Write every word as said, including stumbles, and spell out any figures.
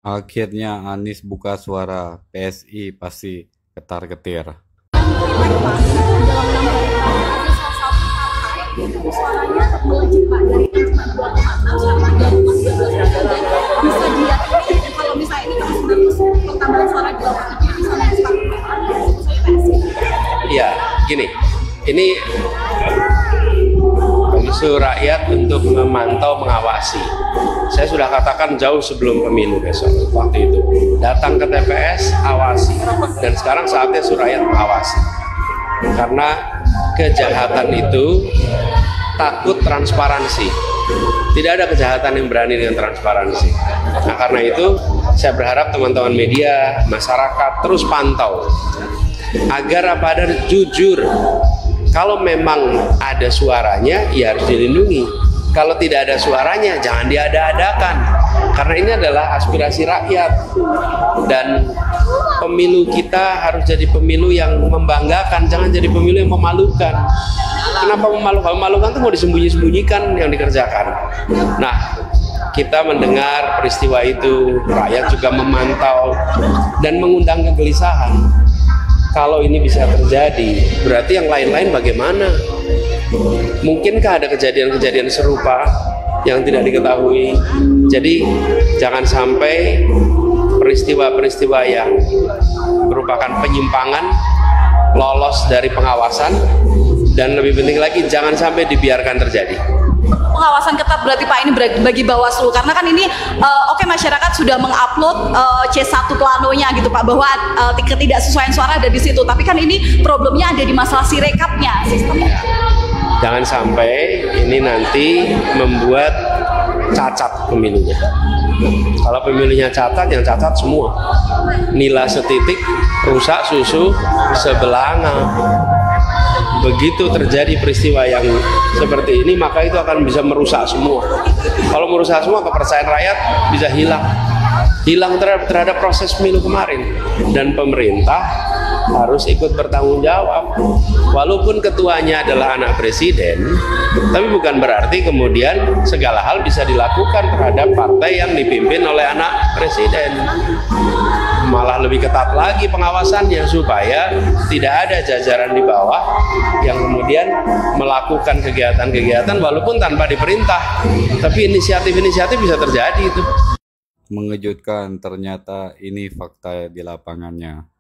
Akhirnya Anies buka suara, P S I pasti ketar-ketir. Suaranya melejit Pak dari cuma dua koma enam sama dua koma tiga belas persen, dan bisa dilihat kalau misalnya ini kalau sudah pertambahan suara di delapan puluh tujuh bisa naik satu persen. Iya, gini, ini isu rakyat untuk memantau, mengawasi. Saya sudah katakan jauh sebelum pemilu besok, waktu itu datang ke T P S, awasi, dan sekarang saatnya isu rakyat mengawasi. Karena kejahatan itu takut transparansi. Tidak ada kejahatan yang berani dengan transparansi. Nah, karena itu saya berharap teman-teman media, masyarakat terus pantau agar apa ada jujur. Kalau memang ada suaranya, ya harus dilindungi. Kalau tidak ada suaranya, jangan diada-adakan. Karena ini adalah aspirasi rakyat. Dan pemilu kita harus jadi pemilu yang membanggakan, jangan jadi pemilu yang memalukan. Kenapa memalukan? Memalukan itu mau disembunyi-sembunyikan yang dikerjakan. Nah, kita mendengar peristiwa itu, rakyat juga memantau dan mengundang kegelisahan. Kalau ini bisa terjadi, berarti yang lain-lain bagaimana? Mungkinkah ada kejadian-kejadian serupa yang tidak diketahui? Jadi jangan sampai peristiwa-peristiwa yang merupakan penyimpangan lolos dari pengawasan, dan lebih penting lagi jangan sampai dibiarkan terjadi. Pengawasan ketat berarti Pak ini bagi Bawaslu, karena kan ini uh, oke okay, masyarakat sudah mengupload uh, C satu planonya gitu Pak, bahwa uh, ketidaksesuaian suara ada di situ, tapi kan ini problemnya ada di masalah sirekapnya, sistemnya. Jangan sampai ini nanti membuat cacat pemilunya. Kalau pemilunya cacat, yang cacat semua. Nila setitik, rusak susu sebelanga. Begitu terjadi peristiwa yang seperti ini, maka itu akan bisa merusak semua. Kalau merusak semua, kepercayaan rakyat bisa hilang. Hilang terhadap, terhadap proses pemilu kemarin. Dan pemerintah harus ikut bertanggung jawab. Walaupun ketuanya adalah anak presiden, tapi bukan berarti kemudian segala hal bisa dilakukan terhadap partai yang dipimpin oleh anak presiden. Malah lebih ketat lagi pengawasannya supaya tidak ada jajaran di bawah yang kemudian melakukan kegiatan-kegiatan walaupun tanpa diperintah, tapi inisiatif-inisiatif bisa terjadi itu. Mengejutkan, ternyata ini fakta di lapangannya.